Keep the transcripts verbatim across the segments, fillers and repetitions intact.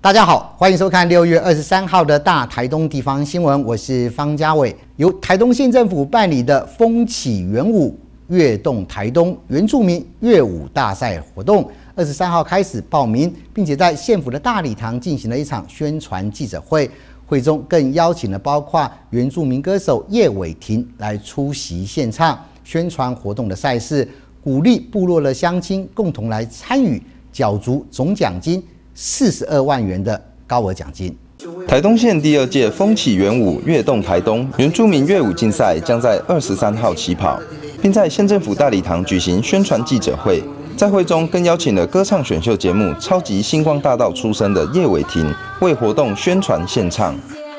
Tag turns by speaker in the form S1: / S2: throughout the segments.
S1: 大家好，欢迎收看六月二十三号的大台东地方新闻，我是方家伟。由台东县政府办理的风起原舞跃动台东原住民乐舞大赛活动，二十三号开始报名，并且在县府的大礼堂进行了一场宣传记者会。会中更邀请了包括原住民歌手叶伟霆来出席献唱，宣传活动的赛事，鼓励部落的乡亲共同来参与，角逐总奖金四十二万元的高额奖金。
S2: 台东县第二届风起原舞跃动台东原住民乐舞竞赛将在二十三号起跑，并在县政府大礼堂举行宣传记者会。在会中更邀请了歌唱选秀节目《超级星光大道》出身的叶伟霆为活动宣传献唱。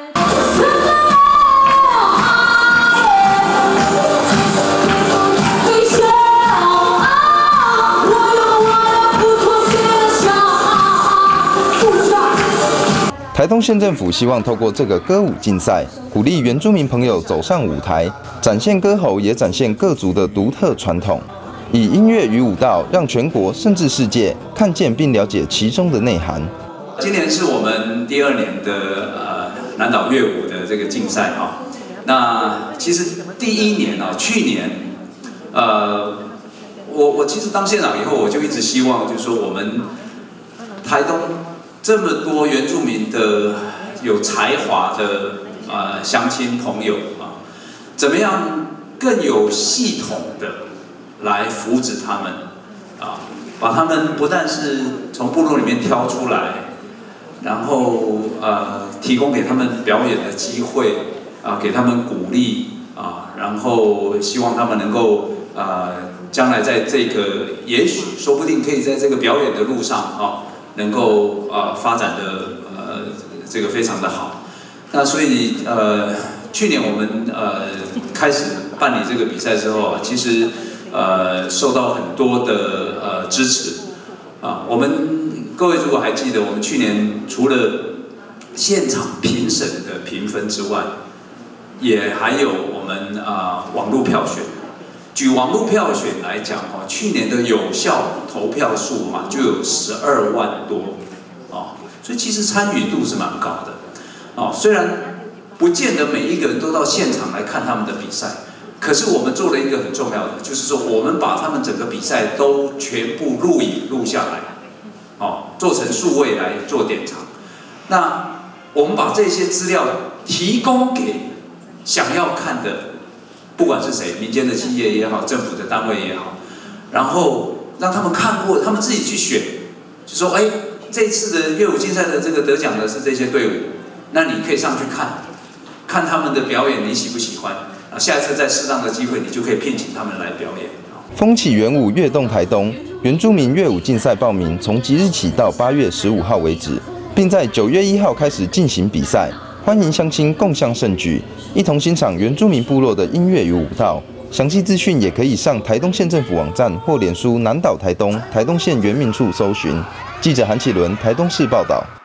S2: 台东县政府希望透过这个歌舞竞赛，鼓励原住民朋友走上舞台，展现歌喉，也展现各族的独特传统。以音乐与舞蹈，让全国甚至世界看见并了解其中的内涵。
S3: 今年是我们第二年的呃南岛乐舞的这个竞赛啊。那其实第一年啊，去年，呃，我我其实当县长以后，我就一直希望，就是说我们台东这么多原住民的有才华的呃乡亲朋友啊，怎么样更有系统的来扶植他们，啊，把他们不但是从部落里面挑出来，然后呃提供给他们表演的机会，啊，给他们鼓励，啊，然后希望他们能够呃将来在这个也许说不定可以在这个表演的路上啊，能够呃发展的呃这个非常的好。那所以呃去年我们呃开始办理这个比赛之后啊，其实呃，受到很多的呃支持啊。我们各位如果还记得，我们去年除了现场评审的评分之外，也还有我们啊、呃、网络票选。举网络票选来讲哦，去年的有效投票数嘛就有十二万多哦，所以其实参与度是蛮高的哦。虽然不见得每一个人都到现场来看他们的比赛。可是我们做了一个很重要的，就是说我们把他们整个比赛都全部录影录下来，哦，做成数位来做典藏。那我们把这些资料提供给想要看的，不管是谁，民间的企业也好，政府的单位也好，然后让他们看过，他们自己去选，就说，哎，这次的乐舞竞赛的这个得奖的是这些队伍，那你可以上去看，看他们的表演，你喜不喜欢？啊，下一次在适当的机会，你就可以聘请他们来表演。
S2: 风起原舞跃动台东原住民乐舞竞赛报名从即日起到八月十五号为止，并在九月一号开始进行比赛。欢迎乡亲共襄盛举，一同欣赏原住民部落的音乐与舞蹈。详细资讯也可以上台东县政府网站或脸书南岛台东台东县原民处搜寻。记者韩启伦台东市报道。